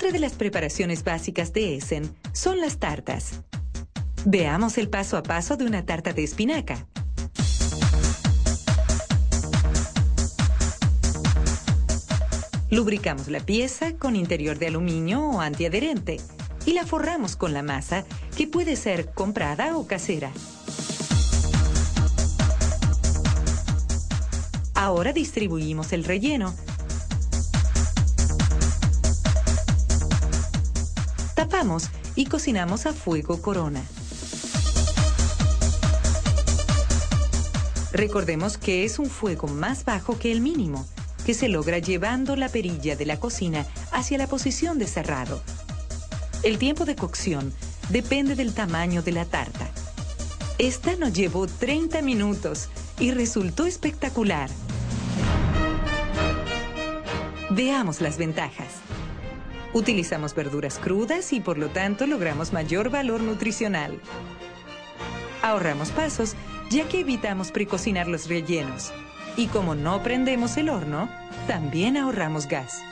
Otra de las preparaciones básicas de Essen son las tartas. Veamos el paso a paso de una tarta de espinaca. Lubricamos la pieza con interior de aluminio o antiadherente y la forramos con la masa, que puede ser comprada o casera. Ahora distribuimos el relleno. Tapamos y cocinamos a fuego corona. Recordemos que es un fuego más bajo que el mínimo, que se logra llevando la perilla de la cocina hacia la posición de cerrado. El tiempo de cocción depende del tamaño de la tarta. Esta nos llevó 30 minutos y resultó espectacular. Veamos las ventajas. Utilizamos verduras crudas y por lo tanto logramos mayor valor nutricional. Ahorramos pasos, ya que evitamos precocinar los rellenos. Y como no prendemos el horno, también ahorramos gas.